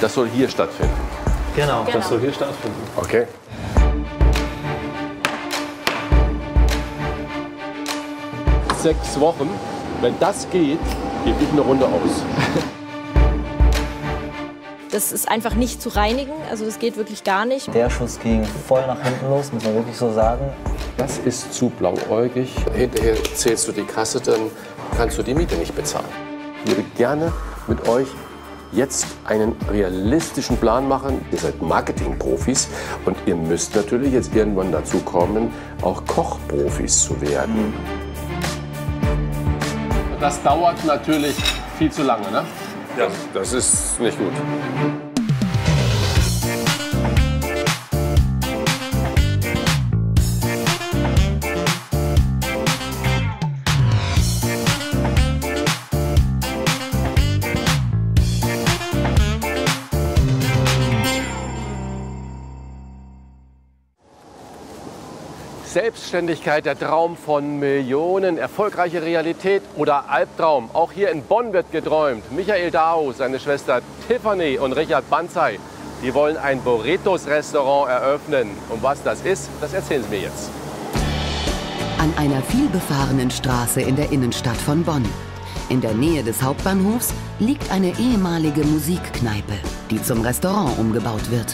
Das soll hier stattfinden. Genau, das soll hier stattfinden. Okay. Sechs Wochen. Wenn das geht, gebe ich eine Runde aus. Das ist einfach nicht zu reinigen, also das geht wirklich gar nicht. Der Schuss ging voll nach hinten los, muss man wirklich so sagen. Das ist zu blauäugig. Hinterher zählst du die Kasse, dann kannst du die Miete nicht bezahlen. Ich würde gerne mit euch jetzt einen realistischen Plan machen. Ihr seid Marketingprofis und ihr müsst natürlich jetzt irgendwann dazu kommen, auch Kochprofis zu werden. Das dauert natürlich viel zu lange, ne? Ja, das ist nicht gut. Selbstständigkeit, der Traum von Millionen, erfolgreiche Realität oder Albtraum. Auch hier in Bonn wird geträumt. Michael Dao, seine Schwester Tiffany und Richard Banzai, die wollen ein Burritos-Restaurant eröffnen. Und was das ist, das erzählen sie mir jetzt. An einer vielbefahrenen Straße in der Innenstadt von Bonn. In der Nähe des Hauptbahnhofs liegt eine ehemalige Musikkneipe, die zum Restaurant umgebaut wird.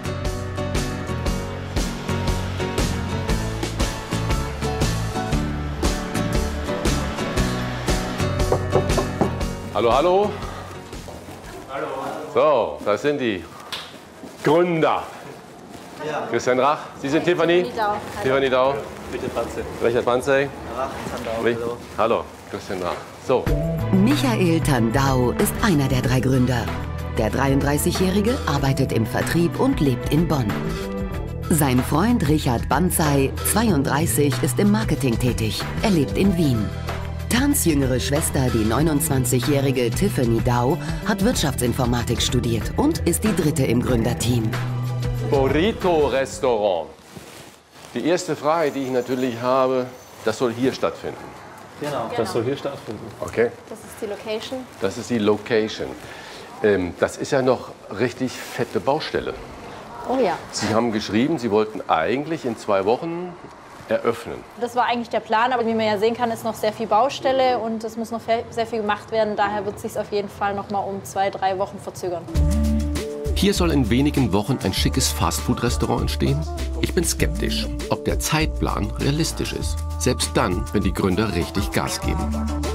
Hallo, hallo. Hallo. So, das sind die Gründer. Ja. Christian Rach, Sie sind Tiffany? Tiffany Dao. Richard Banzai. Hallo. Hallo, Christian Rach. So. Michael Tandau ist einer der drei Gründer. Der 33-Jährige arbeitet im Vertrieb und lebt in Bonn. Sein Freund Richard Banzai, 32, ist im Marketing tätig. Er lebt in Wien. Tans jüngere Schwester, die 29-jährige Tiffany Dao, hat Wirtschaftsinformatik studiert und ist die dritte im Gründerteam. Burrito-Restaurant. Die erste Frage, die ich natürlich habe, das soll hier stattfinden. Genau, das soll hier stattfinden. Okay. Das ist die Location. Das ist die Location. Das ist ja noch richtig fette Baustelle. Oh ja. Sie haben geschrieben, Sie wollten eigentlich in 2 Wochen eröffnen. Das war eigentlich der Plan, aber wie man ja sehen kann, ist noch sehr viel Baustelle und es muss noch sehr viel gemacht werden. Daher wird es sich auf jeden Fall noch mal um 2-3 Wochen verzögern. Hier soll in wenigen Wochen ein schickes Fastfood-Restaurant entstehen? Ich bin skeptisch, ob der Zeitplan realistisch ist. Selbst dann, wenn die Gründer richtig Gas geben.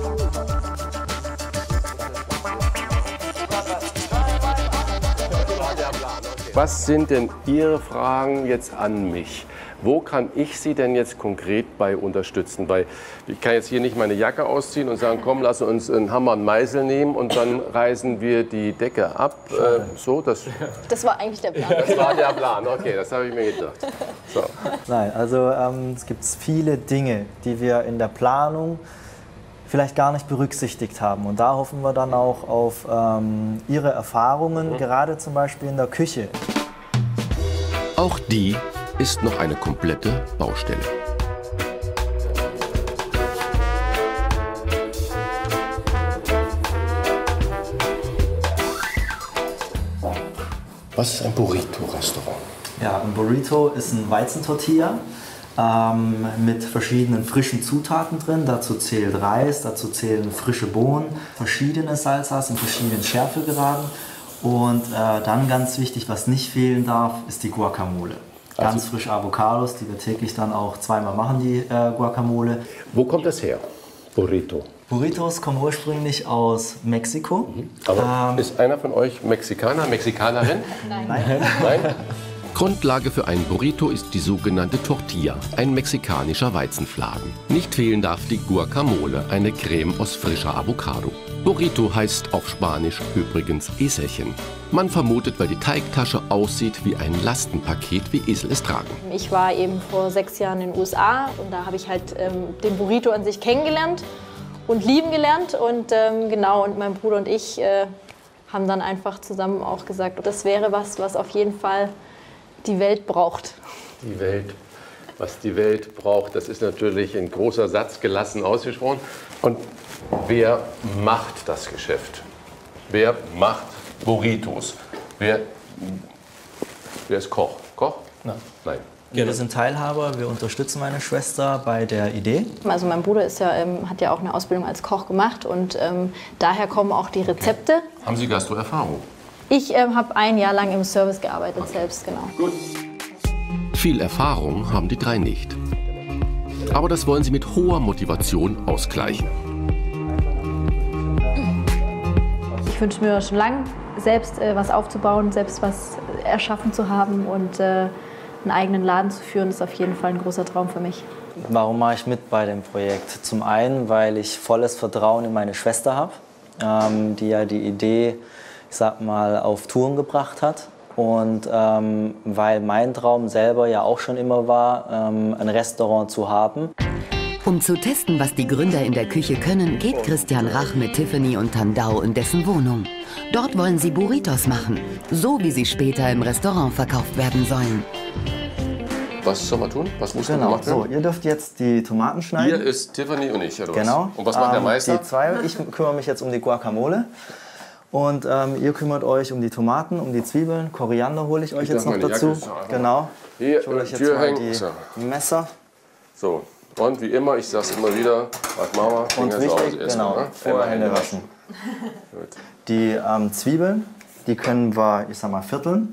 Was sind denn Ihre Fragen jetzt an mich? Wo kann ich Sie denn jetzt konkret bei unterstützen? Weil ich kann jetzt hier nicht meine Jacke ausziehen und sagen, komm, lass uns einen Hammer und Meißel nehmen und dann reißen wir die Decke ab. Das war eigentlich der Plan. Das war der Plan, okay, das habe ich mir gedacht. So. Nein, also es gibt viele Dinge, die wir in der Planung vielleicht gar nicht berücksichtigt haben. Und da hoffen wir dann auch auf Ihre Erfahrungen, gerade zum Beispiel in der Küche. Auch die ist noch eine komplette Baustelle. Was ist ein Burrito-Restaurant? Ja, ein Burrito ist ein Weizentortilla mit verschiedenen frischen Zutaten drin. Dazu zählt Reis, dazu zählen frische Bohnen, verschiedene Salsas in verschiedenen Schärfegraden. Und dann ganz wichtig, was nicht fehlen darf, ist die Guacamole. Ganz frische Avocados, die wir täglich dann auch zweimal machen, die Guacamole. Wo kommt das her, Burrito? Burritos kommen ursprünglich aus Mexiko. Aber ist einer von euch Mexikaner, Mexikanerin? Nein. Nein? Grundlage für einen Burrito ist die sogenannte Tortilla, ein mexikanischer Weizenfladen. Nicht fehlen darf die Guacamole, eine Creme aus frischer Avocado. Burrito heißt auf Spanisch übrigens Eselchen. Man vermutet, weil die Teigtasche aussieht wie ein Lastenpaket, wie Esel es tragen. Ich war eben vor 6 Jahren in den USA und da habe ich halt den Burrito an sich kennengelernt und lieben gelernt. Und und mein Bruder und ich haben dann einfach zusammen auch gesagt, das wäre was auf jeden Fall die Welt braucht. Die Welt. Was die Welt braucht, das ist natürlich ein großer Satz, gelassen ausgesprochen. Und wer macht das Geschäft? Wer macht Burritos? Wer ist Koch? Koch? Nein. Nein. Wir sind Teilhaber, wir unterstützen meine Schwester bei der Idee. Also mein Bruder ist ja, hat ja auch eine Ausbildung als Koch gemacht und daher kommen auch die Rezepte. Haben Sie Gastroerfahrung? Ich habe ein Jahr lang im Service gearbeitet selbst, genau. Gut. Viel Erfahrung haben die drei nicht. Aber das wollen sie mit hoher Motivation ausgleichen. Ich wünsche mir schon lange, selbst was aufzubauen, selbst was erschaffen zu haben und einen eigenen Laden zu führen, ist auf jeden Fall ein großer Traum für mich. Warum mache ich mit bei dem Projekt? Zum einen, weil ich volles Vertrauen in meine Schwester habe, die ja die Idee, ich sag mal, auf Touren gebracht hat. Und weil mein Traum selber ja auch schon immer war, ein Restaurant zu haben. Um zu testen, was die Gründer in der Küche können, geht Christian Rach mit Tiffany und Tandau in dessen Wohnung. Dort wollen sie Burritos machen, so wie sie später im Restaurant verkauft werden sollen. Was soll man tun? Was muss man Genau, machen? so, ihr dürft jetzt die Tomaten schneiden. Hier ist Tiffany und ich, oder was? Genau. Und was macht der Meister? Die zwei, ich kümmere mich jetzt um die Guacamole. Und ihr kümmert euch um die Tomaten, um die Zwiebeln. Koriander hole ich euch jetzt noch dazu. Genau. Hier, Ich hole euch jetzt Tür mal hängen. die So. Messer. So, und wie immer, ich sag's immer wieder, was machen wir? Und Finger sauber wichtig, erstmal, genau, ne? vorher Hände waschen. Gut. Die Zwiebeln, die können wir, ich sag mal, vierteln.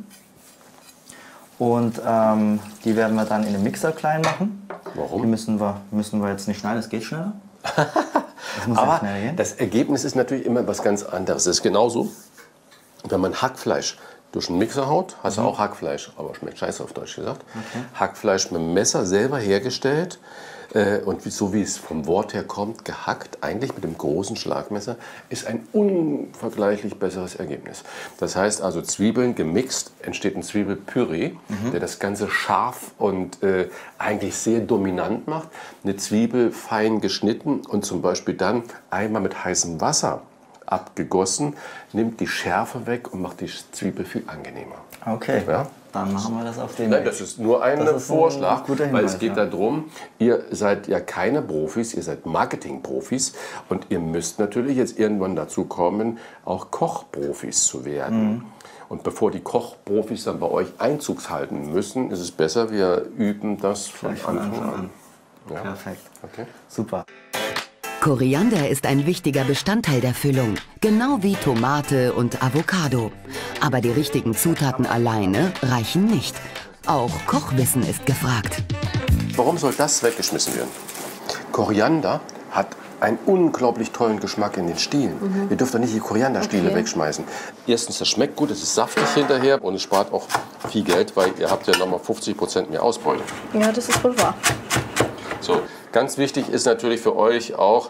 Und die werden wir dann in den Mixer klein machen. Warum? Die müssen wir jetzt nicht schneiden, das geht schneller. Das muss ja Aber schnell gehen. das Ergebnis ist natürlich immer was ganz anderes. Es ist genauso, wenn man Hackfleisch durch einen Mixer haut, hast du auch Hackfleisch, aber schmeckt scheiße auf Deutsch gesagt. Hackfleisch mit dem Messer selber hergestellt und so wie es vom Wort her kommt, gehackt, eigentlich mit dem großen Schlagmesser, ist ein unvergleichlich besseres Ergebnis. Das heißt also Zwiebeln gemixt, entsteht ein Zwiebelpüree, der das Ganze scharf und eigentlich sehr dominant macht. Eine Zwiebel fein geschnitten und zum Beispiel dann einmal mit heißem Wasser abgegossen, nimmt die Schärfe weg und macht die Zwiebel viel angenehmer. Okay, Ja? dann machen wir das auf den Nein, Weg. das ist nur ein Das ist ein Vorschlag, guter weil Hinweis, es geht ja. darum, ihr seid ja keine Profis, ihr seid Marketing-Profis und ihr müsst natürlich jetzt irgendwann dazu kommen, auch Kochprofis zu werden. Und bevor die Kochprofis dann bei euch Einzug halten müssen, ist es besser, wir üben das von Gleich von Anfang Anfang an. an. Ja? Perfekt. Okay. Super. Koriander ist ein wichtiger Bestandteil der Füllung, genau wie Tomate und Avocado. Aber die richtigen Zutaten alleine reichen nicht. Auch Kochwissen ist gefragt. Warum soll das weggeschmissen werden? Koriander hat einen unglaublich tollen Geschmack in den Stielen. Ihr dürft doch nicht die Korianderstiele wegschmeißen. Erstens, das schmeckt gut, es ist saftig hinterher und es spart auch viel Geld, weil ihr habt ja nochmal 50% mehr Ausbeute. Ja, das ist wohl wahr. So, ganz wichtig ist natürlich für euch auch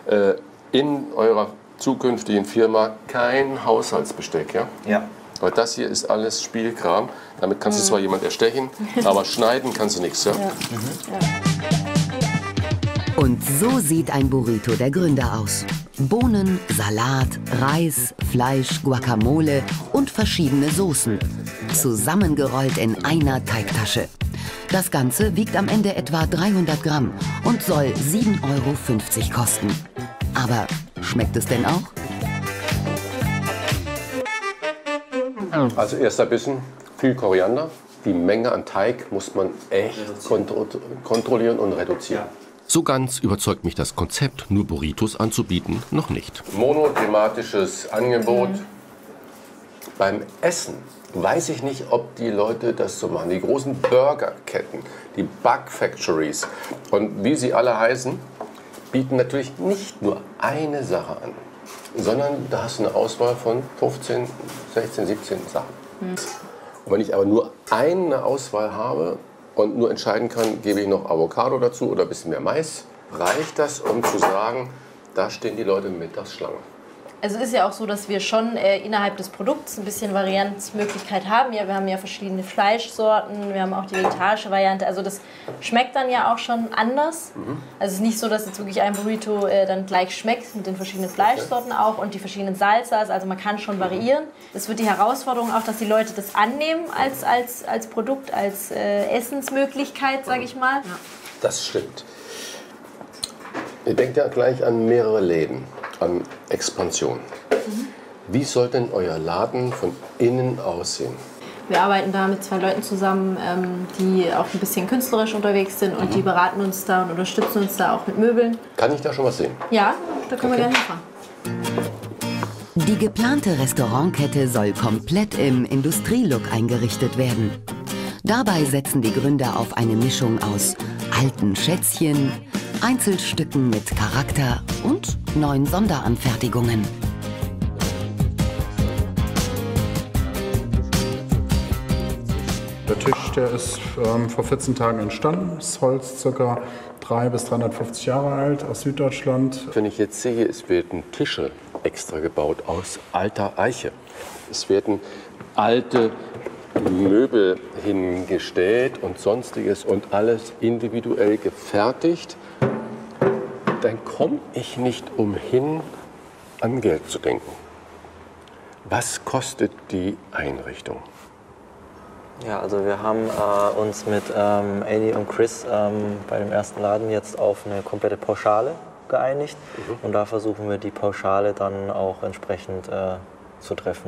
in eurer zukünftigen Firma kein Haushaltsbesteck. Ja? Ja. Weil das hier ist alles Spielkram. Damit kannst du zwar jemand erstechen, aber schneiden kannst du nichts. Ja? Und so sieht ein Burrito der Gründer aus. Bohnen, Salat, Reis, Fleisch, Guacamole und verschiedene Soßen. Zusammengerollt in einer Teigtasche. Das Ganze wiegt am Ende etwa 300 Gramm und soll 7,50 € kosten. Aber schmeckt es denn auch? Also erster Bissen, viel Koriander. Die Menge an Teig muss man echt kontrollieren und reduzieren. So ganz überzeugt mich das Konzept, nur Burritos anzubieten, noch nicht. Monothematisches Angebot. Beim Essen weiß ich nicht, ob die Leute das so machen. Die großen Burgerketten, die Bug Factories und wie sie alle heißen, bieten natürlich nicht nur eine Sache an, sondern da hast du eine Auswahl von 15, 16, 17 Sachen. Und wenn ich aber nur eine Auswahl habe und nur entscheiden kann, gebe ich noch Avocado dazu oder ein bisschen mehr Mais, reicht das, um zu sagen, da stehen die Leute mittags Schlange. Also es ist ja auch so, dass wir schon innerhalb des Produkts ein bisschen Varianzmöglichkeit haben. Ja, wir haben ja verschiedene Fleischsorten, wir haben auch die vegetarische Variante. Also das schmeckt dann ja auch schon anders. Also es ist nicht so, dass jetzt wirklich ein Burrito dann gleich schmeckt mit den verschiedenen Fleischsorten auch und die verschiedenen Salsas. Also man kann schon variieren. Es wird die Herausforderung auch, dass die Leute das annehmen als Produkt, als Essensmöglichkeit, sage ich mal. Ja. Das stimmt. Ihr denkt ja gleich an mehrere Läden, an Expansion. Wie soll denn euer Laden von innen aussehen? Wir arbeiten da mit 2 Leuten zusammen, die auch ein bisschen künstlerisch unterwegs sind und die beraten uns da und unterstützen uns da auch mit Möbeln. Kann ich da schon was sehen? Ja, da können wir gerne hinfahren. Die geplante Restaurantkette soll komplett im Industrielook eingerichtet werden. Dabei setzen die Gründer auf eine Mischung aus alten Schätzchen, Einzelstücken mit Charakter und neuen Sonderanfertigungen. Der Tisch, der ist vor 14 Tagen entstanden. Das Holz ca. 300 bis 350 Jahre alt, aus Süddeutschland. Wenn ich jetzt sehe, es werden Tische extra gebaut aus alter Eiche. Es werden alte Möbel hingestellt und sonstiges und alles individuell gefertigt. Dann komme ich nicht umhin, an Geld zu denken. Was kostet die Einrichtung? Ja, also wir haben uns mit Amy und Chris bei dem ersten Laden jetzt auf eine komplette Pauschale geeinigt. Und da versuchen wir die Pauschale dann auch entsprechend zu treffen.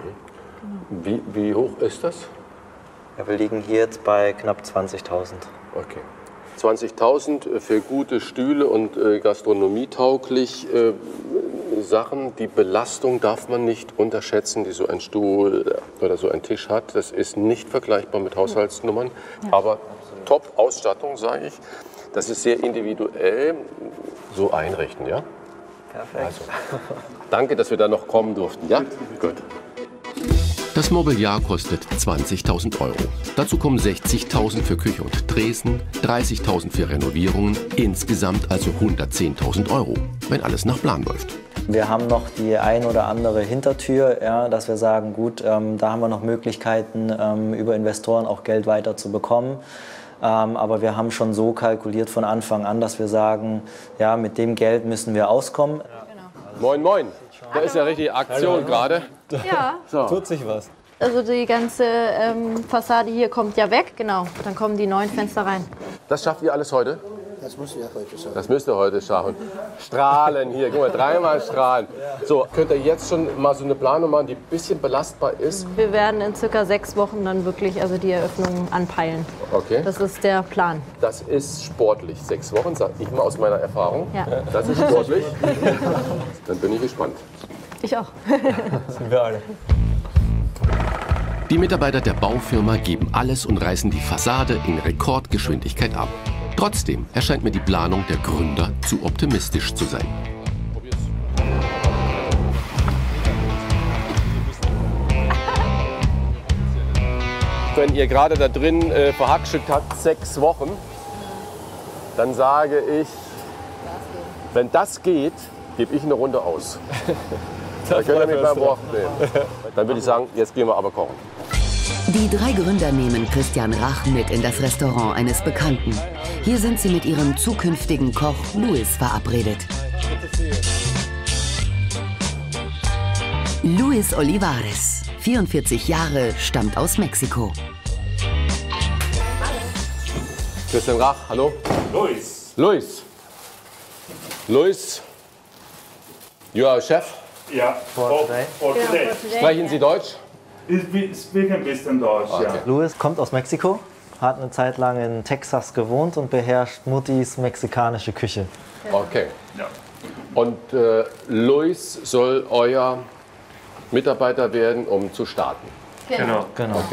Wie hoch ist das? Ja, wir liegen hier jetzt bei knapp 20.000. Okay. 20.000 für gute Stühle und gastronomietauglich Sachen. Die Belastung darf man nicht unterschätzen, die so ein Stuhl oder so ein Tisch hat. Das ist nicht vergleichbar mit Haushaltsnummern. Ja. Aber Top-Ausstattung, sage ich. Das ist sehr individuell so einrichten, ja? Perfekt. Also, danke, dass wir da noch kommen durften. Ja? Gut. Das Mobiliar kostet 20.000 €. Dazu kommen 60.000 für Küche und Tresen, 30.000 für Renovierungen, insgesamt also 110.000 €, wenn alles nach Plan läuft. Wir haben noch die ein oder andere Hintertür, ja, dass wir sagen, gut, da haben wir noch Möglichkeiten, über Investoren auch Geld weiter zu bekommen. Aber wir haben schon so kalkuliert von Anfang an, dass wir sagen, ja, mit dem Geld müssen wir auskommen. Ja. Genau. Moin, moin. Da ist ja richtig Aktion gerade. Ja. So. Tut sich was. Also die ganze Fassade hier kommt ja weg, genau. Dann kommen die neuen Fenster rein. Das schafft ihr alles heute? Das müsst ihr heute schaffen. Das müsst ihr heute schaffen. Strahlen hier, guck mal, 3-mal strahlen. So, könnt ihr jetzt schon mal so eine Planung machen, die ein bisschen belastbar ist? Wir werden in circa 6 Wochen dann wirklich also die Eröffnung anpeilen. Okay. Das ist der Plan. Das ist sportlich. 6 Wochen, sag ich mal aus meiner Erfahrung. Ja. Das ist sportlich. Dann bin ich gespannt. Ich auch. Sind wir alle. Die Mitarbeiter der Baufirma geben alles und reißen die Fassade in Rekordgeschwindigkeit ab. Trotzdem erscheint mir die Planung der Gründer zu optimistisch zu sein. Wenn ihr gerade da drin verhackstückt habt, 6 Wochen, dann sage ich, wenn das geht, gebe ich eine Runde aus. Da könnt ihr mich beim Wort nehmen. Dann würde ich sagen, jetzt gehen wir aber kochen. Die 3 Gründer nehmen Christian Rach mit in das Restaurant eines Bekannten. Hier sind sie mit ihrem zukünftigen Koch Luis verabredet. Luis Olivares, 44 Jahre, stammt aus Mexiko. Christian Rach, hallo. Luis. Luis. Luis, you are chef. Ja, for today. Sprechen Sie Deutsch? Ich spreche ein bisschen Deutsch, Okay. ja. Luis kommt aus Mexiko, hat eine Zeit lang in Texas gewohnt und beherrscht Muttis mexikanische Küche. Okay. Ja. Und Luis soll euer Mitarbeiter werden, um zu starten. Genau. Okay.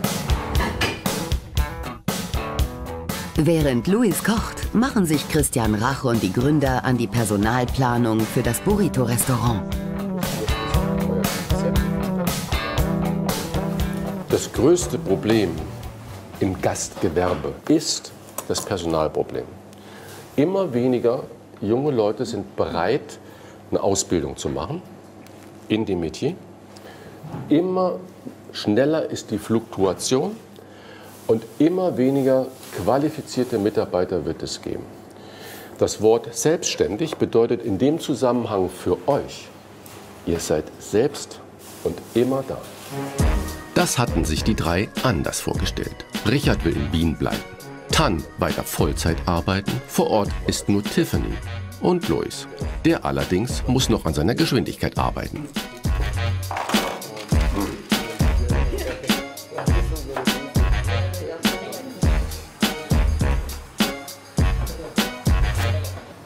Während Luis kocht, machen sich Christian Rach und die Gründer an die Personalplanung für das Burrito-Restaurant. Das größte Problem im Gastgewerbe ist das Personalproblem. Immer weniger junge Leute sind bereit, eine Ausbildung zu machen in dem Metier. Immer schneller ist die Fluktuation und immer weniger qualifizierte Mitarbeiter wird es geben. Das Wort selbstständig bedeutet in dem Zusammenhang für euch, ihr seid selbst und immer da. Das hatten sich die 3 anders vorgestellt. Richard will in Wien bleiben. Tan weiter Vollzeit arbeiten. Vor Ort ist nur Tiffany und Luis. Der allerdings muss noch an seiner Geschwindigkeit arbeiten.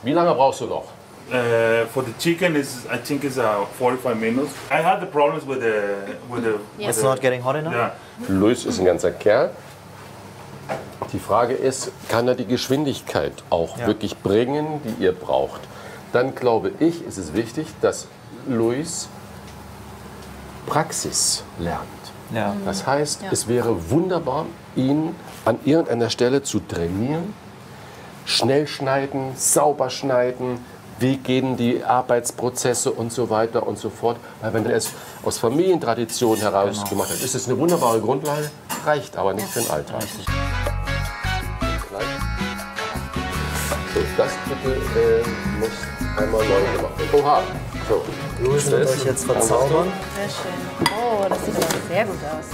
Wie lange brauchst du noch? For the chicken, I think it's 45 minutes. I had the problems with the. It's not getting hot enough? Yeah. Luis ist ein ganzer Kerl. Die Frage ist, kann er die Geschwindigkeit auch wirklich bringen, die ihr braucht? Dann glaube ich, ist es wichtig, dass Luis Praxis lernt. Ja. Das heißt, es wäre wunderbar, ihn an irgendeiner Stelle zu trainieren. Schnell schneiden, sauber schneiden, wie gehen die Arbeitsprozesse und so weiter und so fort. Weil wenn er es aus Familientradition heraus gemacht hat, ist es eine wunderbare Grundlage, reicht aber nicht für den Alltag. So, das bitte muss einmal neu gemacht werden. Oha! So, Luis wird euch jetzt verzaubern. Sehr schön. Oh, das sieht aber sehr gut aus.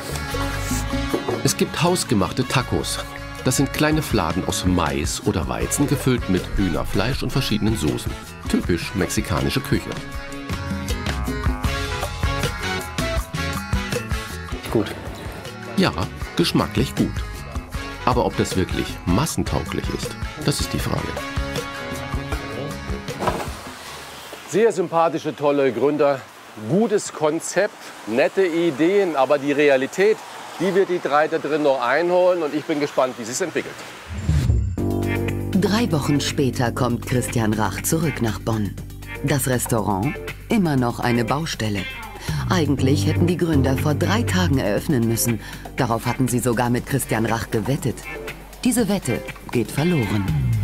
Es gibt hausgemachte Tacos. Das sind kleine Fladen aus Mais oder Weizen, gefüllt mit Hühnerfleisch und verschiedenen Soßen. Typisch mexikanische Küche. Gut. Ja, geschmacklich gut. Aber ob das wirklich massentauglich ist, das ist die Frage. Sehr sympathische, tolle Gründer, gutes Konzept, nette Ideen, aber die Realität, die wird die drei da drin noch einholen und ich bin gespannt, wie sie es entwickelt. 3 Wochen später kommt Christian Rach zurück nach Bonn. Das Restaurant? Immer noch eine Baustelle. Eigentlich hätten die Gründer vor 3 Tagen eröffnen müssen. Darauf hatten sie sogar mit Christian Rach gewettet. Diese Wette geht verloren.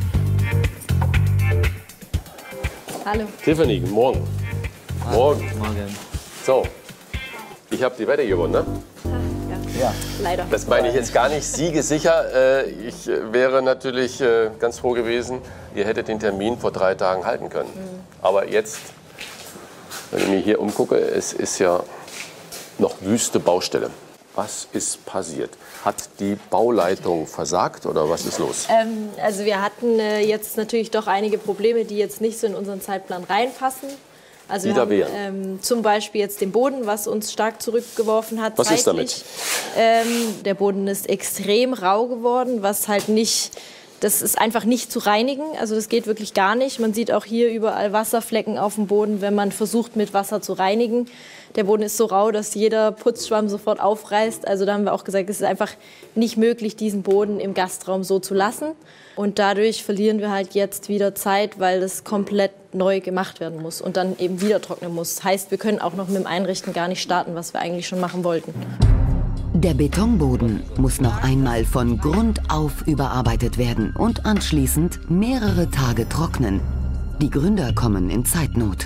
Hallo. Tiffany, guten Morgen. Morgen. Morgen. So, ich habe die Wette gewonnen, ne? Ja. Leider. Das meine ich jetzt gar nicht siegesicher. Ich wäre natürlich ganz froh gewesen, ihr hättet den Termin vor 3 Tagen halten können. Aber jetzt, wenn ich mich hier umgucke, es ist ja noch wüste Baustelle. Was ist passiert? Hat die Bauleitung versagt oder was ist los? Also wir hatten jetzt natürlich doch einige Probleme, die jetzt nicht so in unseren Zeitplan reinpassen. Also Die wir da wären? haben zum Beispiel jetzt den Boden, was uns stark zurückgeworfen hat. Was ist zeitlich. Der Boden ist extrem rau geworden, was halt nicht, das ist einfach nicht zu reinigen. Also das geht wirklich gar nicht. Man sieht auch hier überall Wasserflecken auf dem Boden, wenn man versucht mit Wasser zu reinigen. Der Boden ist so rau, dass jeder Putzschwamm sofort aufreißt. Also da haben wir auch gesagt, es ist einfach nicht möglich, diesen Boden im Gastraum so zu lassen. Und dadurch verlieren wir halt jetzt wieder Zeit, weil das komplett neu gemacht werden muss und dann eben wieder trocknen muss. Das heißt, wir können auch noch mit dem Einrichten gar nicht starten, was wir eigentlich schon machen wollten. Der Betonboden muss noch einmal von Grund auf überarbeitet werden und anschließend mehrere Tage trocknen. Die Gründer kommen in Zeitnot.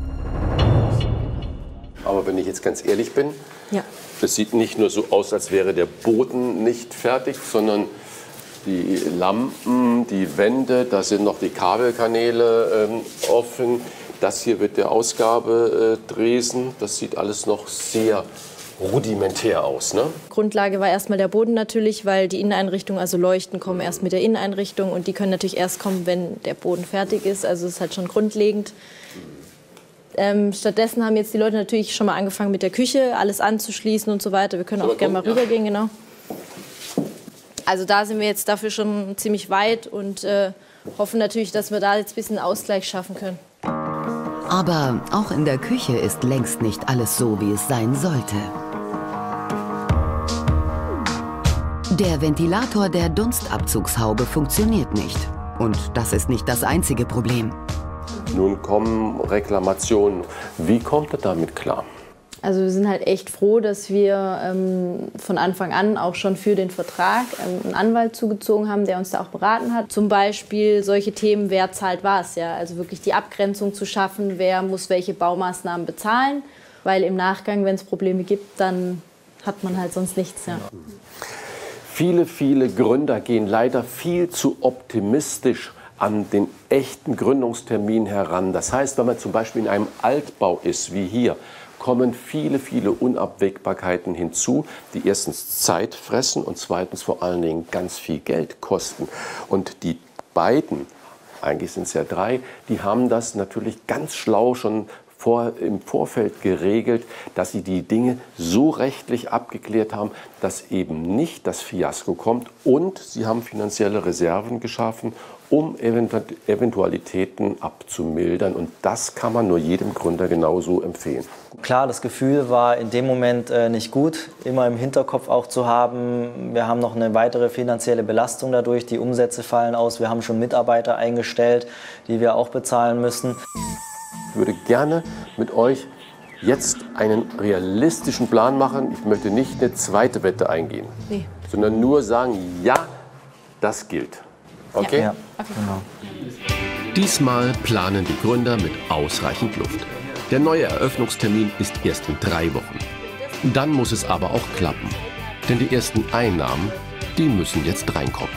Aber wenn ich jetzt ganz ehrlich bin, Ja. es sieht nicht nur so aus, als wäre der Boden nicht fertig, sondern die Lampen, die Wände, da sind noch die Kabelkanäle offen. Das hier wird der Ausgabedresen. Das sieht alles noch sehr rudimentär aus, ne? Grundlage war erstmal der Boden natürlich, weil die Inneneinrichtungen, also Leuchten, kommen erst mit der Inneneinrichtung und die können natürlich erst kommen, wenn der Boden fertig ist. Also das ist halt schon grundlegend. Stattdessen haben jetzt die Leute natürlich schon mal angefangen mit der Küche, alles anzuschließen und so weiter. Wir können auch gerne mal rübergehen, genau. Also da sind wir jetzt dafür schon ziemlich weit und hoffen natürlich, dass wir da jetzt ein bisschen Ausgleich schaffen können. Aber auch in der Küche ist längst nicht alles so, wie es sein sollte. Der Ventilator der Dunstabzugshaube funktioniert nicht. Und das ist nicht das einzige Problem. Nun kommen Reklamationen. Wie kommt er damit klar? Also wir sind halt echt froh, dass wir von Anfang an auch schon für den Vertrag einen Anwalt zugezogen haben, der uns da auch beraten hat. Zum Beispiel solche Themen, wer zahlt was, ja? Also wirklich die Abgrenzung zu schaffen, wer muss welche Baumaßnahmen bezahlen. Weil im Nachgang, wenn es Probleme gibt, dann hat man halt sonst nichts. Ja. Viele, viele Gründer gehen leider viel zu optimistisch an den echten Gründungstermin heran. Das heißt, wenn man zum Beispiel in einem Altbau ist, wie hier, kommen viele, viele Unabwägbarkeiten hinzu, die erstens Zeit fressen und zweitens vor allen Dingen ganz viel Geld kosten. Und die beiden, eigentlich sind es ja 3, die haben das natürlich ganz schlau schon im Vorfeld geregelt, dass sie die Dinge so rechtlich abgeklärt haben, dass eben nicht das Fiasko kommt. Und sie haben finanzielle Reserven geschaffen, um Eventualitäten abzumildern. Und das kann man nur jedem Gründer genauso empfehlen. Klar, das Gefühl war in dem Moment nicht gut, immer im Hinterkopf auch zu haben, wir haben noch eine weitere finanzielle Belastung dadurch, die Umsätze fallen aus, wir haben schon Mitarbeiter eingestellt, die wir auch bezahlen müssen. Ich würde gerne mit euch jetzt einen realistischen Plan machen. Ich möchte nicht eine zweite Wette eingehen, sondern nur sagen, ja, das gilt. Okay? Ja, genau. Diesmal planen die Gründer mit ausreichend Luft. Der neue Eröffnungstermin ist erst in 3 Wochen. Dann muss es aber auch klappen. Denn die ersten Einnahmen, die müssen jetzt reinkommen.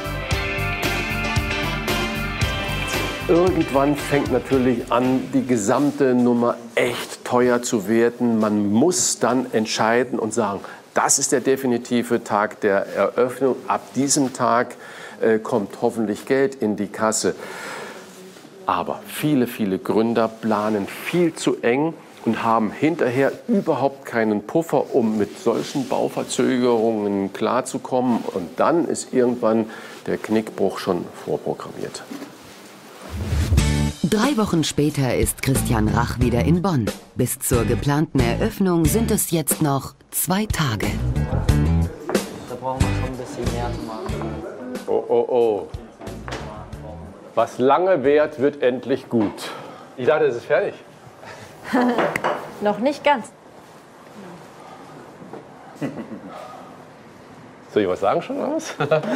Irgendwann fängt natürlich an, die gesamte Nummer echt teuer zu werden. Man muss dann entscheiden und sagen, das ist der definitive Tag der Eröffnung. Ab diesem Tag kommt hoffentlich Geld in die Kasse. Aber viele, viele Gründer planen viel zu eng und haben hinterher überhaupt keinen Puffer, um mit solchen Bauverzögerungen klarzukommen. Und dann ist irgendwann der Knickbruch schon vorprogrammiert. 3 Wochen später ist Christian Rach wieder in Bonn. Bis zur geplanten Eröffnung sind es jetzt noch 2 Tage. Da brauchen wir schon ein bisschen mehr zu machen. Oh, oh, oh. Was lange währt, wird endlich gut. Ich dachte, es ist fertig. Noch nicht ganz. Soll ich was sagen schon was?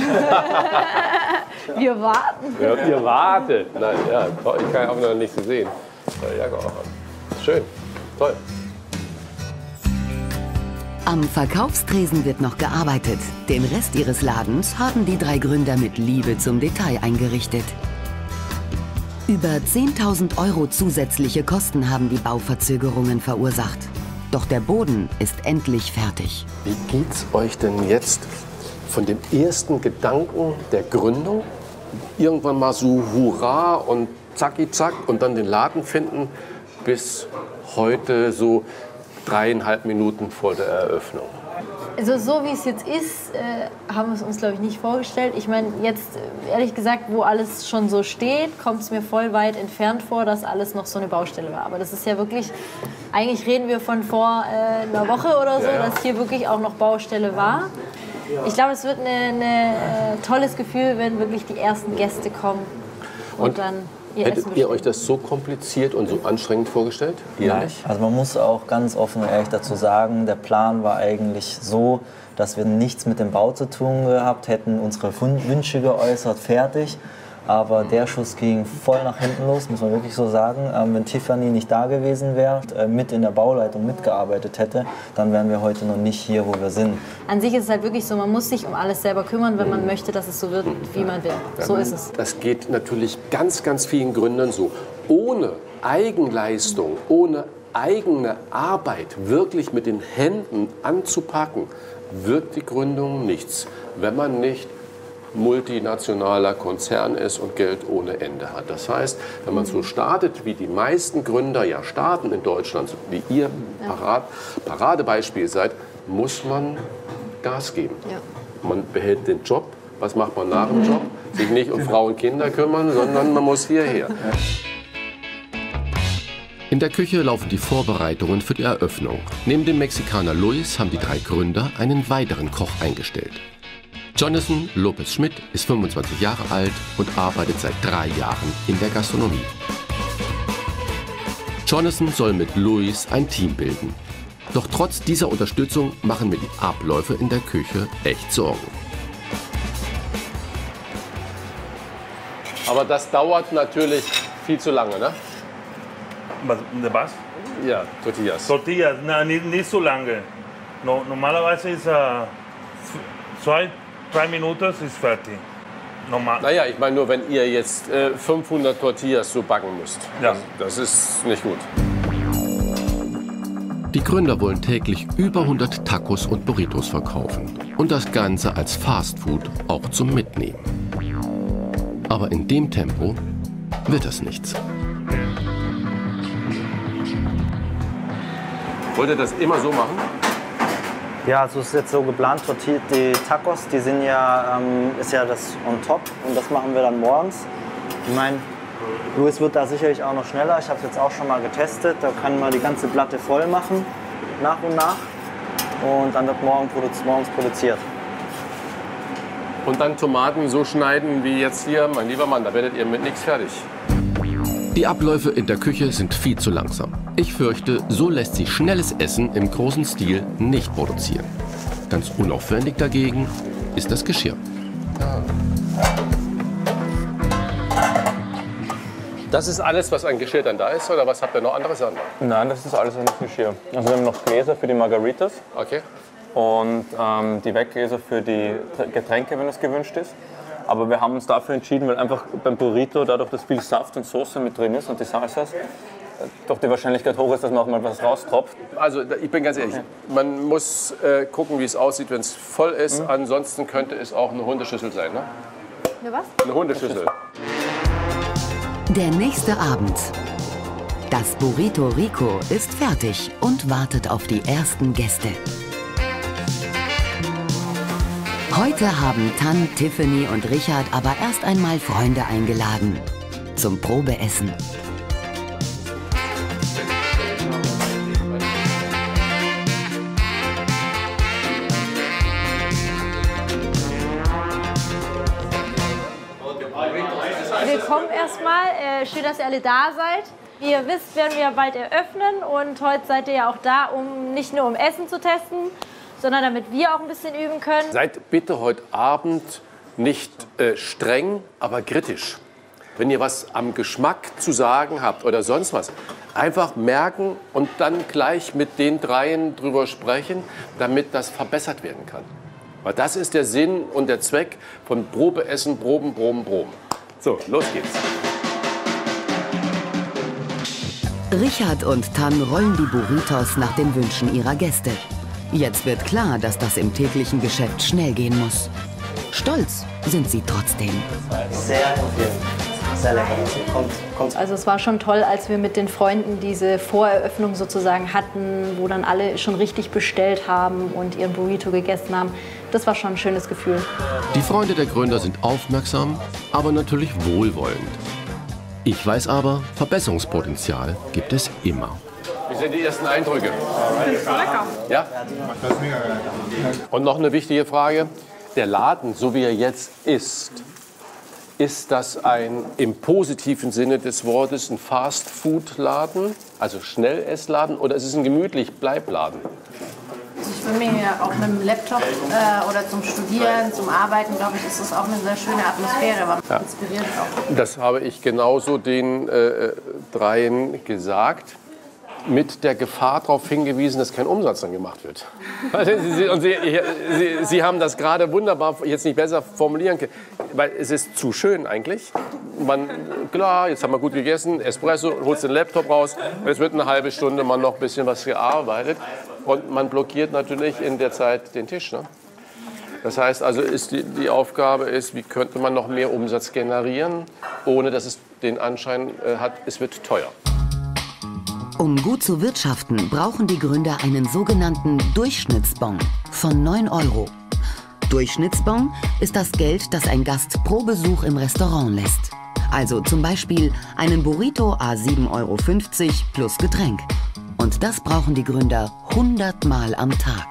Wir warten. Ja, ihr wartet. Nein, ja, ich kann auch noch nichts sehen. Ja, schön, toll. Am Verkaufstresen wird noch gearbeitet. Den Rest ihres Ladens haben die 3 Gründer mit Liebe zum Detail eingerichtet. Über 10.000 € zusätzliche Kosten haben die Bauverzögerungen verursacht. Doch der Boden ist endlich fertig. Wie geht's euch denn jetzt von dem ersten Gedanken der Gründung? Irgendwann mal so Hurra und zacki zack und dann den Laden finden, bis heute so 3,5 Minuten vor der Eröffnung. Also so wie es jetzt ist, haben wir es uns, glaube ich, nicht vorgestellt. Ich meine, jetzt, ehrlich gesagt, wo alles schon so steht, kommt es mir voll weit entfernt vor, dass alles noch so eine Baustelle war. Aber das ist ja wirklich, eigentlich reden wir von vor einer Woche oder so, dass hier wirklich auch noch Baustelle war. Ich glaube, es wird ein tolles Gefühl, wenn wirklich die ersten Gäste kommen und dann ihr Essen bestellen. Hättet ihr euch das so kompliziert und so anstrengend vorgestellt? Nein. Also man muss auch ganz offen und ehrlich dazu sagen, der Plan war eigentlich so, dass wir nichts mit dem Bau zu tun gehabt hätten, unsere Wünsche geäußert, fertig. Aber der Schuss ging voll nach hinten los, muss man wirklich so sagen. Wenn Tiffany nicht da gewesen wäre, mit in der Bauleitung mitgearbeitet hätte, dann wären wir heute noch nicht hier, wo wir sind. An sich ist es halt wirklich so, man muss sich um alles selber kümmern, wenn man möchte, dass es so wird, wie man will. So ist es. Das geht natürlich ganz, ganz vielen Gründern so. Ohne Eigenleistung, ohne eigene Arbeit wirklich mit den Händen anzupacken, wird die Gründung nichts, wenn man nicht multinationaler Konzern ist und Geld ohne Ende hat. Das heißt, wenn man so startet, wie die meisten Gründer ja starten in Deutschland, so wie ihr Paradebeispiel seid, muss man Gas geben. Ja. Man behält den Job. Was macht man nach dem Job? Sich nicht um Frau und Kinder kümmern, sondern man muss hierher. In der Küche laufen die Vorbereitungen für die Eröffnung. Neben dem Mexikaner Luis haben die 3 Gründer einen weiteren Koch eingestellt. Jonathan Lopez-Schmidt ist 25 Jahre alt und arbeitet seit 3 Jahren in der Gastronomie. Jonathan soll mit Luis ein Team bilden. Doch trotz dieser Unterstützung machen mir die Abläufe in der Küche echt Sorgen. Aber das dauert natürlich viel zu lange, ne? Was? Ja, Tortillas. Tortillas, na, nicht so lange. Normalerweise ist 2-3 Minuten ist fertig. Normal. Naja, ich meine nur, wenn ihr jetzt 500 Tortillas so backen müsst. Ja. Das ist nicht gut. Die Gründer wollen täglich über 100 Tacos und Burritos verkaufen. Und das Ganze als Fastfood auch zum Mitnehmen. Aber in dem Tempo wird das nichts. Wollt ihr das immer so machen? Ja, also es ist jetzt so geplant, die Tacos, die sind ja, ist ja das on top und das machen wir dann morgens. Ich meine, Luis wird da sicherlich auch noch schneller. Ich habe es jetzt auch schon mal getestet. Da kann man die ganze Platte voll machen, nach und nach. Und dann wird morgens produziert. Und dann Tomaten so schneiden wie jetzt hier, mein lieber Mann, da werdet ihr mit nichts fertig. Die Abläufe in der Küche sind viel zu langsam. Ich fürchte, so lässt sich schnelles Essen im großen Stil nicht produzieren. Ganz unaufwendig dagegen ist das Geschirr. Das ist alles, was an Geschirr dann da ist, oder was habt ihr noch anderes an? Nein, das ist alles an das Geschirr. Also wir haben noch Gläser für die Margaritas. Okay. Und die Weggläser für die Getränke, wenn es gewünscht ist. Aber wir haben uns dafür entschieden, weil einfach beim Burrito, dadurch, dass viel Saft und Soße mit drin ist und die Salsas, doch die Wahrscheinlichkeit hoch ist, dass man auch mal was raustropft. Also ich bin ganz ehrlich, man muss gucken, wie es aussieht, wenn es voll ist. Ansonsten könnte es auch eine Hundeschüssel sein, ne? Eine was? Eine Hundeschüssel. Der nächste Abend. Das Burrito Rico ist fertig und wartet auf die ersten Gäste. Heute haben Tan, Tiffany und Richard aber erst einmal Freunde eingeladen. Zum Probeessen. Willkommen erstmal. Schön, dass ihr alle da seid. Wie ihr wisst, werden wir bald eröffnen. Und heute seid ihr ja auch da, um nicht nur Essen zu testen, sondern damit wir auch ein bisschen üben können. Seid bitte heute Abend nicht streng, aber kritisch. Wenn ihr was am Geschmack zu sagen habt oder sonst was, einfach merken und dann gleich mit den dreien drüber sprechen, damit das verbessert werden kann. Weil das ist der Sinn und der Zweck von Probeessen, Proben, Proben, Proben. So, los geht's. Richard und Tan rollen die Burritos nach den Wünschen ihrer Gäste. Jetzt wird klar, dass das im täglichen Geschäft schnell gehen muss. Stolz sind sie trotzdem. Sehr empfehlen. Sehr lecker. Kommt. Also es war schon toll, als wir mit den Freunden diese Voreröffnung sozusagen hatten, wo dann alle schon richtig bestellt haben und ihren Burrito gegessen haben. Das war schon ein schönes Gefühl. Die Freunde der Gründer sind aufmerksam, aber natürlich wohlwollend. Ich weiß aber, Verbesserungspotenzial gibt es immer. Wie sind die ersten Eindrücke? Lecker. Ja? Und noch eine wichtige Frage. Der Laden, so wie er jetzt ist das ein, im positiven Sinne des Wortes, ein Fast-Food-Laden, also Schnellessladen, oder ist es ein gemütlich Bleibladen? Ich bin mir auch mit dem Laptop oder zum Studieren, zum Arbeiten, glaube ich, ist das auch eine sehr schöne Atmosphäre, aber inspirierend auch. Das habe ich genauso den dreien gesagt. Mit der Gefahr darauf hingewiesen, dass kein Umsatz dann gemacht wird. Und Sie haben das gerade wunderbar jetzt nicht besser formulieren können, weil es ist zu schön eigentlich. Klar, jetzt haben wir gut gegessen, Espresso, holst den Laptop raus, es wird eine halbe Stunde mal noch ein bisschen was gearbeitet und man blockiert natürlich in der Zeit den Tisch. Ne? Das heißt also, die Aufgabe ist, wie könnte man noch mehr Umsatz generieren, ohne dass es den Anschein hat, es wird teuer. Um gut zu wirtschaften, brauchen die Gründer einen sogenannten Durchschnittsbon von 9 €. Durchschnittsbon ist das Geld, das ein Gast pro Besuch im Restaurant lässt. Also zum Beispiel einen Burrito à 7,50 € plus Getränk. Und das brauchen die Gründer 100 Mal am Tag.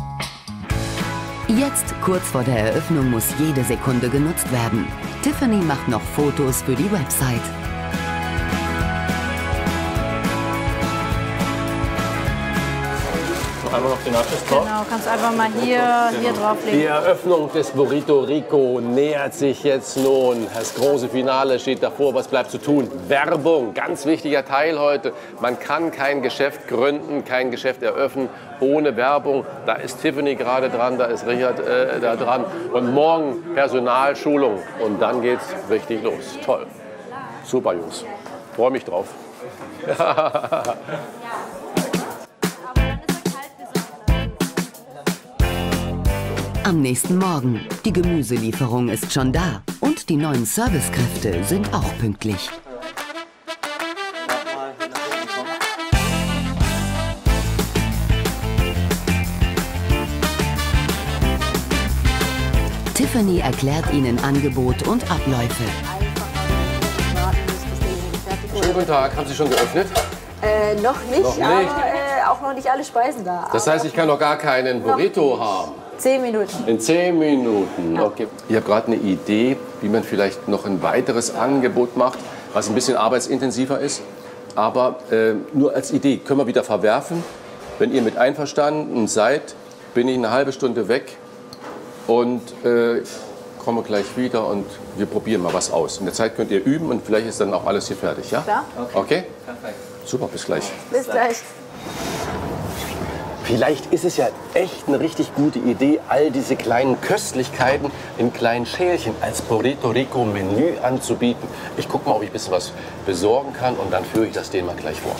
Jetzt, kurz vor der Eröffnung, muss jede Sekunde genutzt werden. Tiffany macht noch Fotos für die Website. Einmal noch die Nachos drauf. Genau, kannst du einfach mal hier drauflegen. Die Eröffnung des Burrito Rico nähert sich jetzt nun. Das große Finale steht davor. Was bleibt zu tun? Werbung, ganz wichtiger Teil heute. Man kann kein Geschäft gründen, kein Geschäft eröffnen ohne Werbung. Da ist Tiffany gerade dran, da ist Richard da dran. Und morgen Personalschulung. Und dann geht's richtig los. Toll. Super, Jungs. Freue mich drauf. Am nächsten Morgen. Die Gemüselieferung ist schon da. Und die neuen Servicekräfte sind auch pünktlich. Tiffany erklärt ihnen Angebot und Abläufe. Schönen guten Tag. Haben Sie schon geöffnet? Noch nicht, Noch nicht. aber auch noch nicht alle Speisen da. Das heißt, ich kann noch gar keinen Burrito haben. 10 Minuten. In 10 Minuten. Okay. Ich habe gerade eine Idee, wie man vielleicht noch ein weiteres Angebot macht, was ein bisschen arbeitsintensiver ist. Aber nur als Idee können wir wieder verwerfen. Wenn ihr mit einverstanden seid, bin ich eine halbe Stunde weg und komme gleich wieder und wir probieren mal was aus. In der Zeit könnt ihr üben und vielleicht ist dann auch alles hier fertig, ja? Klar. Okay? Perfekt. Super, bis gleich. Bis gleich. Vielleicht ist es ja echt eine richtig gute Idee, all diese kleinen Köstlichkeiten in kleinen Schälchen als Burrito Rico Menü anzubieten. Ich gucke mal, ob ich ein bisschen was besorgen kann und dann führe ich das denen mal gleich vor.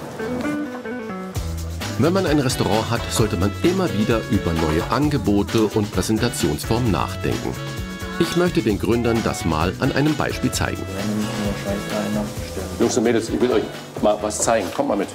Wenn man ein Restaurant hat, sollte man immer wieder über neue Angebote und Präsentationsformen nachdenken. Ich möchte den Gründern das mal an einem Beispiel zeigen. Jungs und Mädels, ich will euch mal was zeigen. Kommt mal mit.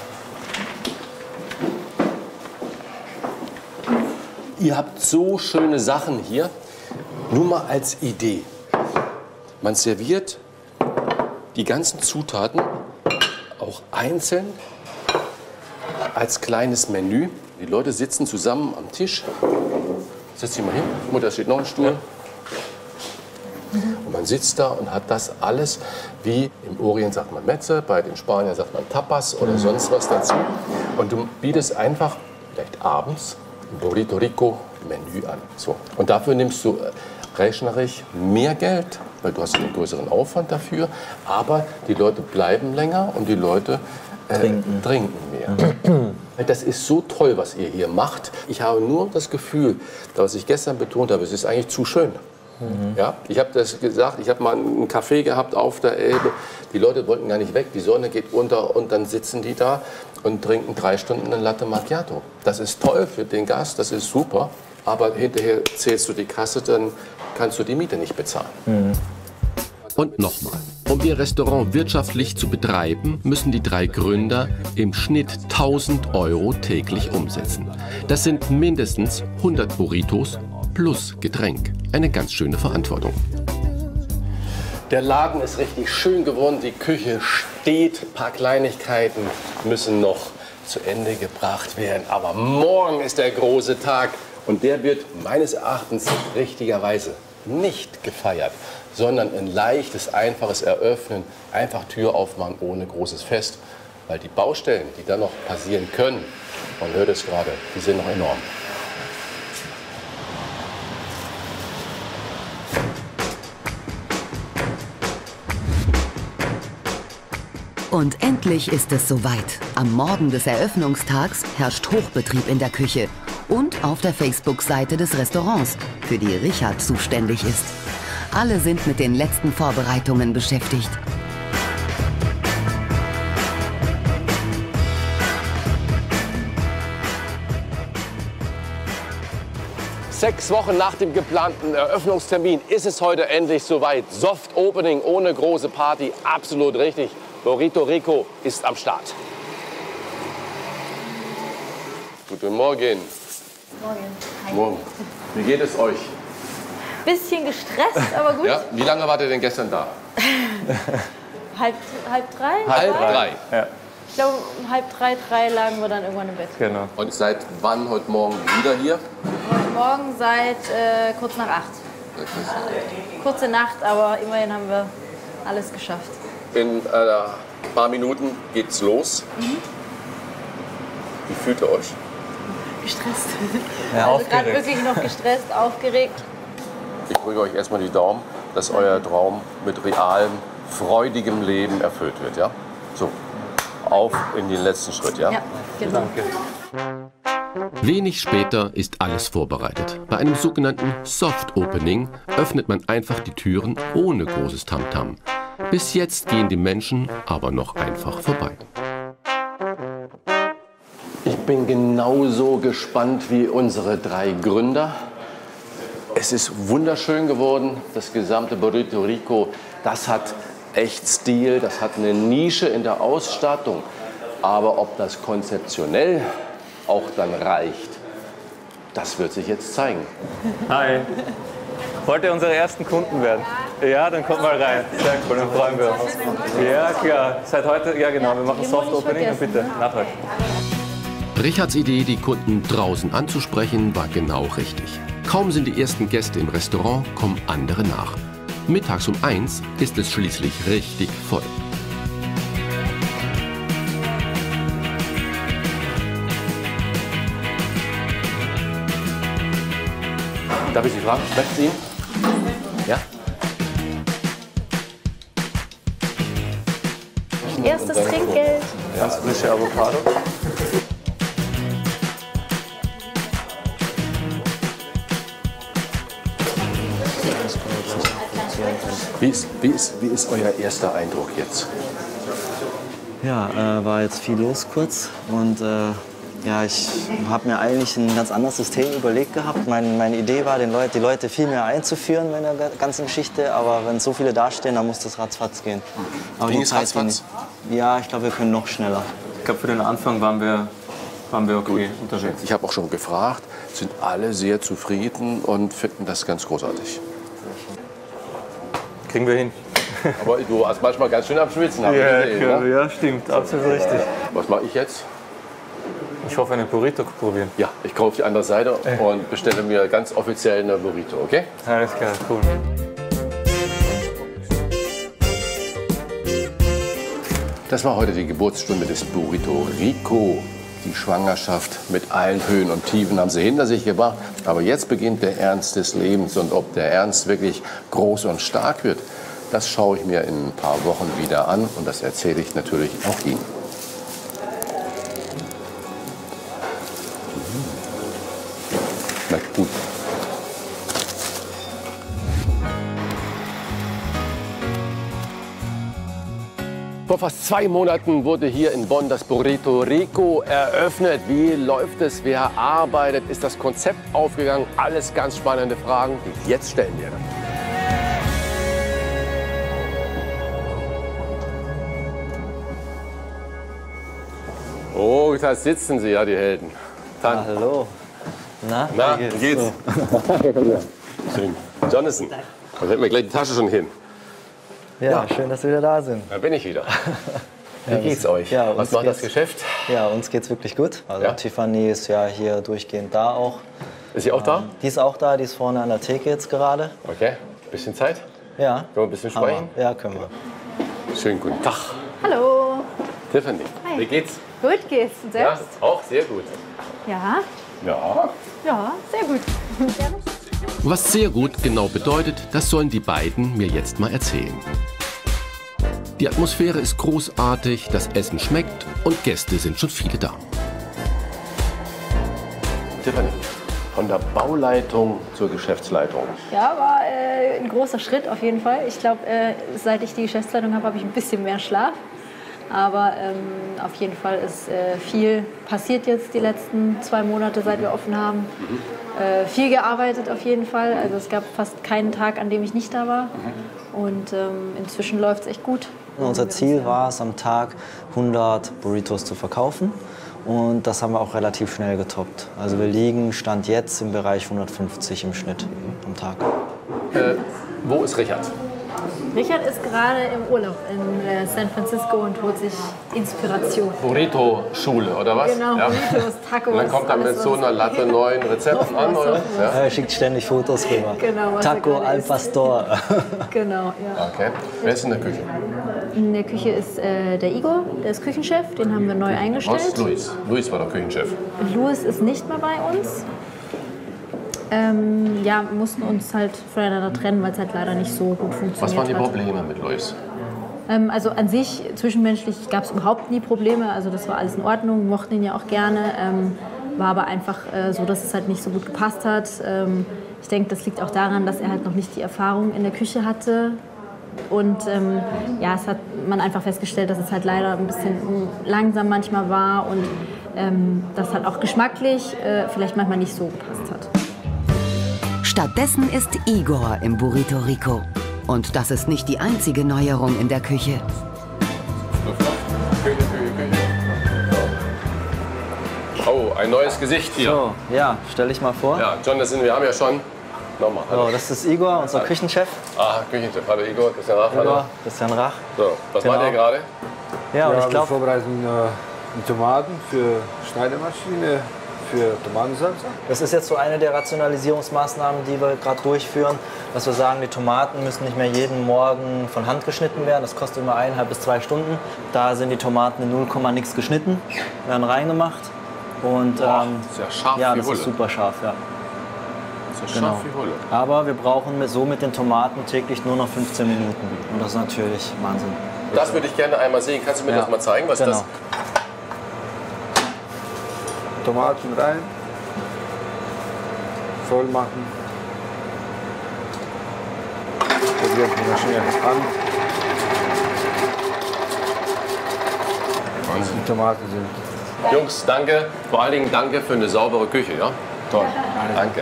Ihr habt so schöne Sachen hier. Nur mal als Idee. Man serviert die ganzen Zutaten auch einzeln als kleines Menü. Die Leute sitzen zusammen am Tisch. Setz dich mal hin. Mutter, steht noch ein Stuhl. Und man sitzt da und hat das alles, wie im Orient sagt man Mezze, bei den Spaniern sagt man Tapas oder sonst was dazu. Und du bietest einfach, vielleicht abends, ein Burrito Rico Menü an. So. Und dafür nimmst du rechnerisch mehr Geld, weil du hast einen größeren Aufwand dafür. Aber die Leute bleiben länger und die Leute trinken mehr. Das ist so toll, was ihr hier macht. Ich habe nur das Gefühl, was ich gestern betont habe, es ist eigentlich zu schön. Ja, ich habe das gesagt, ich habe mal einen Café gehabt auf der Elbe. Die Leute wollten gar nicht weg, die Sonne geht unter und dann sitzen die da und trinken 3 Stunden eine Latte Macchiato. Das ist toll für den Gast, das ist super, aber hinterher zählst du die Kasse, dann kannst du die Miete nicht bezahlen. Und nochmal, um ihr Restaurant wirtschaftlich zu betreiben, müssen die 3 Gründer im Schnitt 1.000 € täglich umsetzen. Das sind mindestens 100 Burritos plus Getränk. Eine ganz schöne Verantwortung. Der Laden ist richtig schön geworden, die Küche steht. Ein paar Kleinigkeiten müssen noch zu Ende gebracht werden. Aber morgen ist der große Tag und der wird meines Erachtens richtigerweise nicht gefeiert, sondern ein leichtes, einfaches Eröffnen, einfach Tür aufmachen ohne großes Fest. Weil die Baustellen, die da noch passieren können, man hört es gerade, die sind noch enorm. Und endlich ist es soweit. Am Morgen des Eröffnungstags herrscht Hochbetrieb in der Küche und auf der Facebook-Seite des Restaurants, für die Richard zuständig ist. Alle sind mit den letzten Vorbereitungen beschäftigt. Sechs Wochen nach dem geplanten Eröffnungstermin ist es heute endlich soweit. Soft Opening ohne große Party, absolut richtig. Burrito Rico ist am Start. Guten Morgen. Morgen. Morgen. Wie geht es euch? Bisschen gestresst, aber gut. Ja? Wie lange wart ihr denn gestern da? Halb 3? Halb 3. Ja, Ich glaube, um 2:30, 3 lagen wir dann irgendwann im Bett. genau. Und seit wann heute Morgen wieder hier? Heute Morgen seit kurz nach 8. Kurze Nacht, aber immerhin haben wir alles geschafft. In ein paar Minuten geht's los. Wie fühlt ihr euch? Gestresst. Ja, Also gerade aufgeregt. wirklich noch gestresst, aufgeregt. Ich drücke euch erstmal die Daumen, dass euer Traum mit realem, freudigem Leben erfüllt wird. Ja? So, auf in den letzten Schritt. Ja? Ja, genau. Wenig später ist alles vorbereitet. Bei einem sogenannten Soft Opening öffnet man einfach die Türen ohne großes Tamtam. Bis jetzt gehen die Menschen aber noch einfach vorbei. Ich bin genauso gespannt wie unsere 3 Gründer. Es ist wunderschön geworden, das gesamte Burrito Rico. Das hat echt Stil, das hat eine Nische in der Ausstattung. Aber ob das konzeptionell auch dann reicht, das wird sich jetzt zeigen. Hi. Wollt ihr unsere ersten Kunden werden? Ja, dann kommt mal rein. Sehr cool, dann freuen wir uns. Ja, klar. Seit heute, ja genau, wir machen Soft Opening und bitte nachhalten. Richards Idee, die Kunden draußen anzusprechen, war genau richtig. Kaum sind die ersten Gäste im Restaurant, kommen andere nach. Mittags um 1 ist es schließlich richtig voll. Darf ich Sie fragen, schmeckt es Ihnen? Ja? Erstes Trinkgeld. Ganz frische Avocado. Wie ist euer erster Eindruck jetzt? Ja, war jetzt viel los kurz und ja, ich habe mir eigentlich ein ganz anderes System überlegt gehabt. Meine Idee war, die Leute viel mehr einzuführen in der ganzen Geschichte, aber wenn so viele dastehen, dann muss das ratzfatz gehen. Aber Ging die es Zeit, ratzfatz? ja, ich glaube, wir können noch schneller. Ich glaube, für den Anfang waren wir okay unterwegs. Ich habe auch schon gefragt, sind alle sehr zufrieden und finden das ganz großartig. Kriegen wir hin. Aber du warst manchmal ganz schön am Schwitzen, habe ich gesehen. Ne? Ja, stimmt, absolut richtig. Was mache ich jetzt? Ich hoffe, eine Burrito probieren. Ja, ich komme auf die andere Seite und bestelle mir ganz offiziell eine Burrito, okay? Alles klar, cool. Das war heute die Geburtsstunde des Burrito Rico. Die Schwangerschaft mit allen Höhen und Tiefen haben sie hinter sich gebracht. Aber jetzt beginnt der Ernst des Lebens. Und ob der Ernst wirklich groß und stark wird, das schaue ich mir in ein paar Wochen wieder an. Und das erzähle ich natürlich auch Ihnen. Schmeckt gut. Vor fast 2 Monaten wurde hier in Bonn das Burrito Rico eröffnet. Wie läuft es? Wer arbeitet? Ist das Konzept aufgegangen? Alles ganz spannende Fragen, die ich jetzt stellen werde. Oh, da sitzen Sie ja, die Helden. Dann. Hallo. Na, Wie geht's? Schön. Jonathan, da hätten wir gleich die Tasche schon hin. Ja, schön, dass wir wieder da sind. Da bin ich wieder. Wie geht's euch? Ja, Was macht das Geschäft? Ja, uns geht's wirklich gut. Also Ja? Tiffany ist ja hier durchgehend da auch. Ist sie auch da? Die ist auch da, die ist vorne an der Theke jetzt gerade. Okay. Bisschen Zeit? Ja. Können wir ein bisschen Hammer. sprechen? Ja, können wir. Schönen guten Tag. Hallo. Tiffany, Hi. wie geht's? Gut geht's. Und Ja, selbst? auch sehr gut. Ja. Ja. Ja, sehr gut. Was sehr gut genau bedeutet, das sollen die beiden mir jetzt mal erzählen. Die Atmosphäre ist großartig, das Essen schmeckt und Gäste sind schon viele da. Tiffany, von der Bauleitung zur Geschäftsleitung. Ja, war ein großer Schritt auf jeden Fall. Ich glaube, seit ich die Geschäftsleitung habe, habe ich ein bisschen mehr Schlaf. Aber auf jeden Fall ist viel passiert jetzt die letzten 2 Monate, seit wir offen haben. Viel gearbeitet auf jeden Fall. Also es gab fast keinen Tag, an dem ich nicht da war. Und inzwischen läuft es echt gut. Unser Ziel war es, am Tag 100 Burritos zu verkaufen. Und das haben wir auch relativ schnell getoppt. Also wir liegen Stand jetzt im Bereich 150 im Schnitt am Tag. Wo ist Richard? Richard ist gerade im Urlaub in San Francisco und holt sich Inspiration. Burrito-Schule, oder was? Genau, Ja. Burritos, Tacos. Und dann kommt er mit alles, so einer Latte neuen Rezepten an, oder? Ja. Er schickt ständig Fotos rüber. Genau, was er Taco gerade al isst. Pastor. Genau, ja. Okay. Wer ist in der Küche? In der Küche ist der Igor, der ist Küchenchef, den haben wir neu eingestellt. Was? Luis. Luis war der Küchenchef. Louis ist nicht mehr bei uns. Ja, wir mussten uns halt voneinander trennen, weil es halt leider nicht so gut funktioniert Was waren die hat. Probleme mit Luis? Also an sich, zwischenmenschlich gab es überhaupt nie Probleme. Also das war alles in Ordnung, mochten ihn ja auch gerne. War aber einfach so, dass es halt nicht so gut gepasst hat. Ich denke, das liegt auch daran, dass er halt noch nicht die Erfahrung in der Küche hatte. Und ja, es hat man einfach festgestellt, dass es halt leider ein bisschen langsam manchmal war und das halt auch geschmacklich vielleicht manchmal nicht so gepasst hat. Stattdessen ist Igor im Burrito Rico. Und das ist nicht die einzige Neuerung in der Küche. Oh, ein neues Gesicht hier. So, ja, stell dich mal vor. Ja, Jonathan, wir haben ja schon Nochmal. So, das ist Igor, unser Küchenchef. Ah, Küchenchef. Hallo Igor, Christian Rach. Hallo. Igor, Christian Rach. So, was macht ihr gerade? Ja, und ich wir glaube, vorbereiten die Tomaten für Schneidemaschine, für Tomatensalsa. das ist jetzt so eine der Rationalisierungsmaßnahmen, die wir gerade durchführen, dass wir sagen, die Tomaten müssen nicht mehr jeden Morgen von Hand geschnitten werden. Das kostet immer 1,5 bis 2 Stunden. Da sind die Tomaten in 0, nix geschnitten, werden reingemacht. Und ist ja scharf ja, wie das Hulle. ist super scharf, ja. Das ist ja scharf wie Hulle. Aber wir brauchen so mit den Tomaten täglich nur noch 15 Minuten. Und das ist natürlich Wahnsinn. Das würde ich gerne einmal sehen. Kannst du mir das mal zeigen, was das? Tomaten rein, voll machen. Das wird die Maschine an. Wahnsinn. Die Tomaten sind. Jungs, danke. Vor allen Dingen danke für eine saubere Küche, ja? Toll. Danke.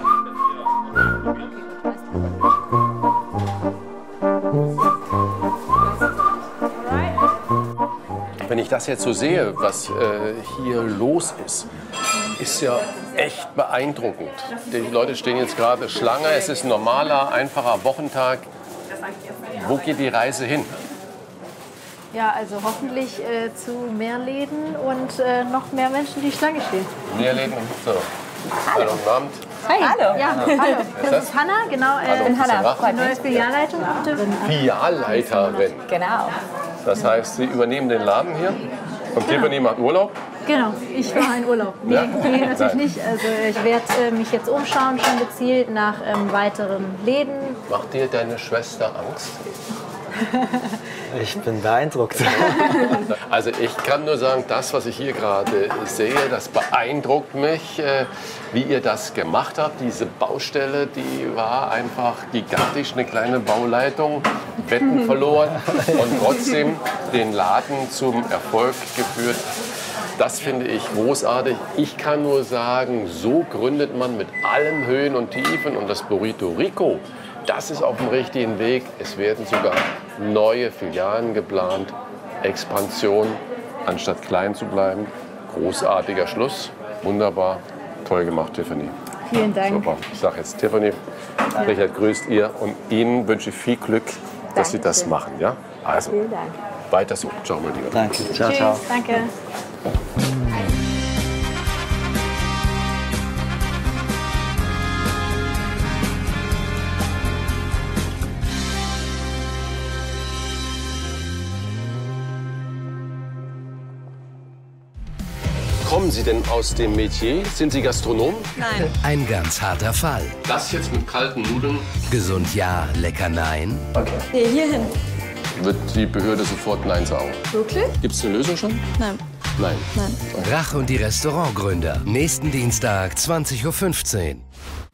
Wenn ich das jetzt so sehe, was hier los ist, ist ja echt beeindruckend. Die Leute stehen jetzt gerade Schlange. Es ist ein normaler, einfacher Wochentag. Wo geht die Reise hin? Ja, also hoffentlich zu mehr Läden und noch mehr Menschen, die Schlange stehen. Mehr Läden. So. Hallo, guten Abend. Hi. Hallo. Ja, hallo. Wer ist Das ist Hanna, genau. Hallo, Ich bin Hanna, Christian Rach. die neue Filialleiterin. Filialleiterin. Genau. Das heißt, Sie übernehmen den Laden hier und Tiffany macht Urlaub? Genau, ich war in Urlaub. Nee, Ja? nee natürlich Nein. nicht. Also ich werde mich jetzt umschauen, schon gezielt nach weiteren Läden. Macht dir deine Schwester Angst? Ich bin beeindruckt. Also ich kann nur sagen, das, was ich hier gerade sehe, das beeindruckt mich, wie ihr das gemacht habt. Diese Baustelle, die war einfach gigantisch, eine kleine Bauleitung, Wetten verloren und trotzdem den Laden zum Erfolg geführt. Das finde ich großartig. Ich kann nur sagen, so gründet man mit allen Höhen und Tiefen. Und das Burrito Rico, das ist auf dem richtigen Weg. Es werden sogar neue Filialen geplant. Expansion, anstatt klein zu bleiben. Großartiger Schluss. Wunderbar. Toll gemacht, Tiffany. Vielen Dank. Super. Ich sage jetzt Tiffany. Richard grüßt ihr. Und Ihnen wünsche ich viel Glück, dass Sie das machen. Ja? Also, Vielen Dank. weiter so. Ciao, mein Lieber. Danke. Ciao, Tschüss, ciao. danke. Kommen Sie denn aus dem Metier? Sind Sie Gastronom? Nein. Ein ganz harter Fall. Das jetzt mit kalten Nudeln? Gesund ja, lecker nein. Okay. Nee, hierhin. Wird die Behörde sofort Nein sagen? Wirklich? Gibt es eine Lösung schon? Nein. Nein. Rach und die Restaurantgründer. Nächsten Dienstag, 20:15 Uhr.